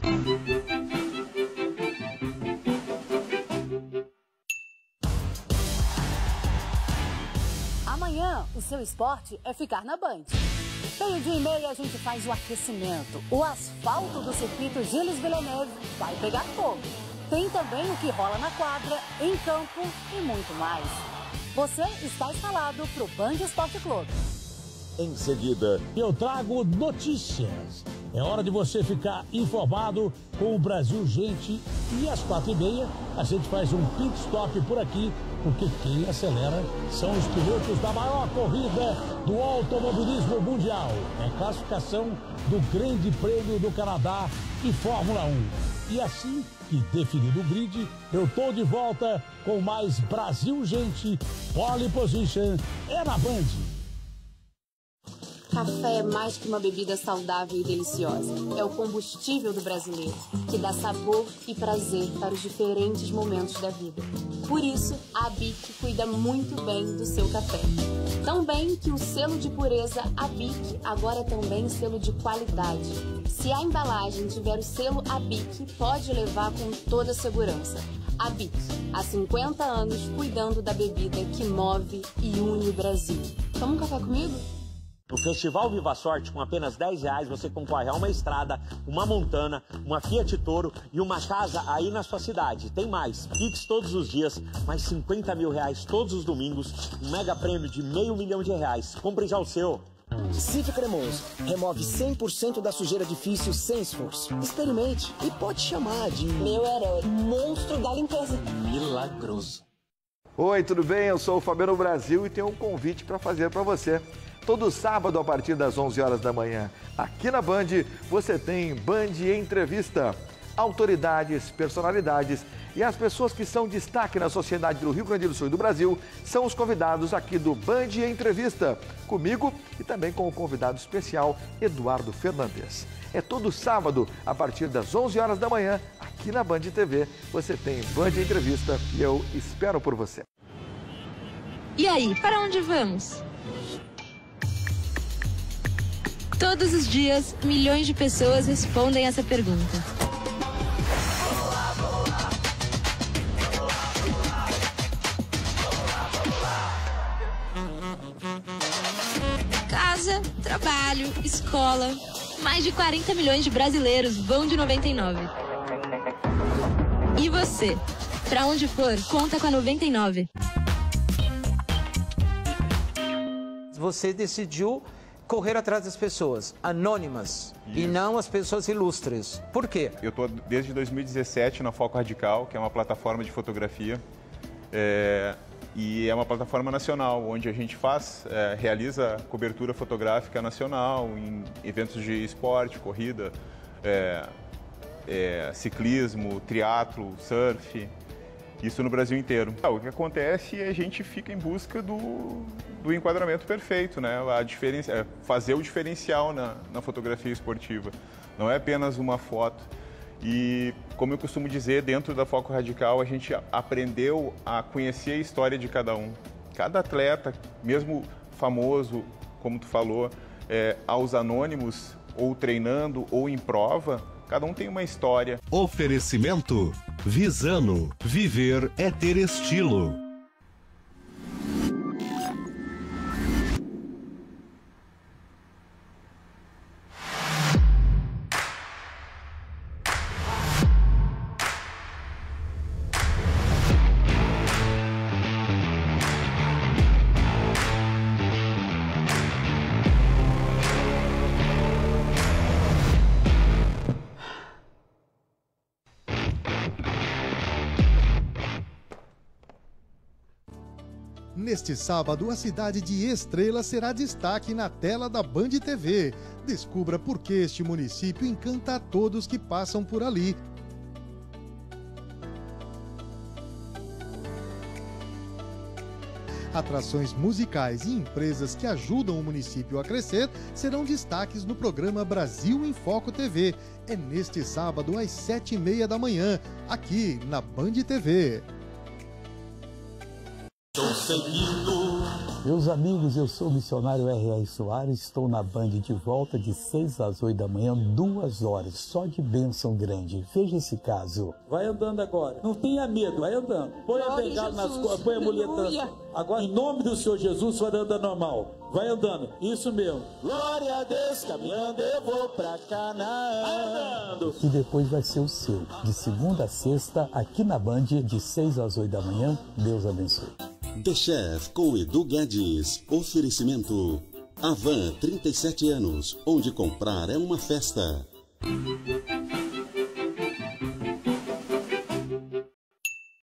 Amanhã, o seu esporte é ficar na Band. Meio-dia e meia a gente faz o aquecimento. O asfalto do circuito Gilles Villeneuve vai pegar fogo. Tem também o que rola na quadra, em campo e muito mais. Você está instalado para o Band Esporte Clube. Em seguida, eu trago notícias. É hora de você ficar informado com o Brasil Gente. E às 4h30 a gente faz um pit stop por aqui, porque quem acelera são os pilotos da maior corrida do automobilismo mundial. É classificação do Grande Prêmio do Canadá e Fórmula 1. E assim que definido o grid, eu tô de volta com mais Brasil Gente. Pole Position é na Band. Café é mais que uma bebida saudável e deliciosa. É o combustível do brasileiro, que dá sabor e prazer para os diferentes momentos da vida. Por isso, a ABIC cuida muito bem do seu café. Tão bem que o selo de pureza ABIC agora é também selo de qualidade. Se a embalagem tiver o selo ABIC, pode levar com toda segurança. ABIC, há 50 anos cuidando da bebida que move e une o Brasil. Toma um café comigo? No Festival Viva Sorte, com apenas R$10, você concorre a uma estrada, uma Montana, uma Fiat Toro e uma casa aí na sua cidade. Tem mais, Pix todos os dias, mais R$50 mil todos os domingos, um mega prêmio de R$500 mil. Compre já o seu. Cif Cremoso remove 100% da sujeira difícil sem esforço. Experimente e pode chamar de meu herói, monstro da limpeza. Milagroso. Oi, tudo bem? Eu sou o Fabiano Brasil e tenho um convite para fazer para você. Todo sábado, a partir das 11 horas da manhã, aqui na Band, você tem Band Entrevista. Autoridades, personalidades e as pessoas que são destaque na sociedade do Rio Grande do Sul e do Brasil são os convidados aqui do Band Entrevista. Comigo e também com o convidado especial, Eduardo Fernandes. É todo sábado, a partir das 11 horas da manhã, aqui na Band TV, você tem Band Entrevista e eu espero por você. E aí, para onde vamos? Todos os dias, milhões de pessoas respondem essa pergunta. Casa, trabalho, escola. Mais de 40 milhões de brasileiros vão de 99. E você? Para onde for, conta com a 99. Você decidiu correr atrás das pessoas anônimas. Isso. E não as pessoas ilustres. Por quê? Eu estou desde 2017 na Foco Radical, que é uma plataforma de fotografia. E é uma plataforma nacional, onde a gente realiza cobertura fotográfica nacional em eventos de esporte, corrida, ciclismo, triatlo, surf. Isso no Brasil inteiro. O que acontece é a gente fica em busca do enquadramento perfeito, né? Fazer o diferencial na fotografia esportiva. Não é apenas uma foto. E, como eu costumo dizer, dentro da Foco Radical, a gente aprendeu a conhecer a história de cada um. Cada atleta, mesmo famoso, como tu falou, aos anônimos, ou treinando, ou em prova, cada um tem uma história. Oferecimento Visano. Viver é ter estilo. Neste sábado, a cidade de Estrela será destaque na tela da Band TV. Descubra por que este município encanta a todos que passam por ali. Atrações musicais e empresas que ajudam o município a crescer serão destaques no programa Brasil em Foco TV. É neste sábado, às 7h30 da manhã, aqui na Band TV. Estou seguindo Meus amigos, eu sou o missionário R.R. Soares, estou na Band de volta de 6 às 8 da manhã, 2 horas, só de bênção grande. Veja esse caso. Vai andando agora. Não tenha medo, vai andando. Põe a bengala nas costas, põe a muleta. Agora, em nome do Senhor Jesus, vai andando normal. Vai andando. Isso mesmo. Glória a Deus, caminhando eu vou pra Canaã. Andando. E depois vai ser o seu. De segunda a sexta, aqui na Band, de 6 às 8 da manhã. Deus abençoe. The Chef com Edu Guedes. Oferecimento Avan, 37 anos, onde comprar é uma festa.